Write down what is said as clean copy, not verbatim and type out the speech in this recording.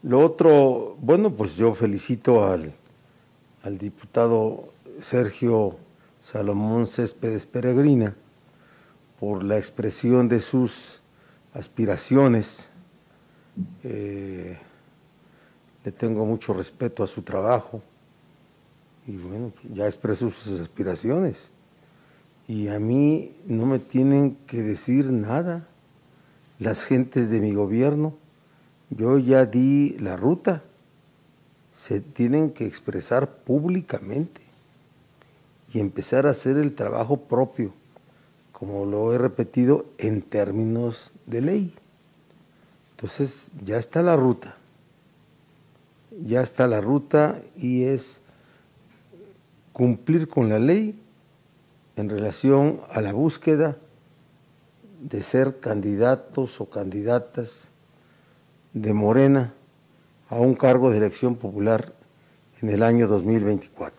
Lo otro, bueno, pues yo felicito al diputado Sergio Salomón Céspedes Peregrina por la expresión de sus aspiraciones. Le tengo mucho respeto a su trabajo y bueno, ya expresó sus aspiraciones. Y a mí no me tienen que decir nada las gentes de mi gobierno. Yo ya di la ruta. Se tienen que expresar públicamente y empezar a hacer el trabajo propio, como lo he repetido, en términos de ley. Entonces ya está la ruta. Ya está la ruta y es cumplir con la ley en relación a la búsqueda de ser candidatos o candidatas de Morena a un cargo de elección popular en el año 2024.